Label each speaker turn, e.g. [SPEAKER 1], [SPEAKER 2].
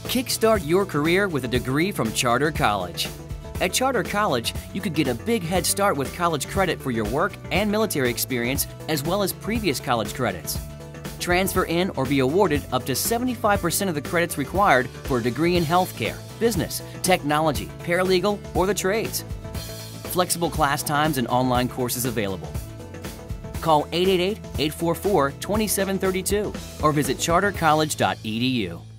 [SPEAKER 1] Kickstart your career with a degree from Charter College. At Charter College, you could get a big head start with college credit for your work and military experience, as well as previous college credits. Transfer in or be awarded up to 75% of the credits required for a degree in healthcare, business, technology, paralegal, or the trades. Flexible class times and online courses available. Call 888-844-2732 or visit chartercollege.edu.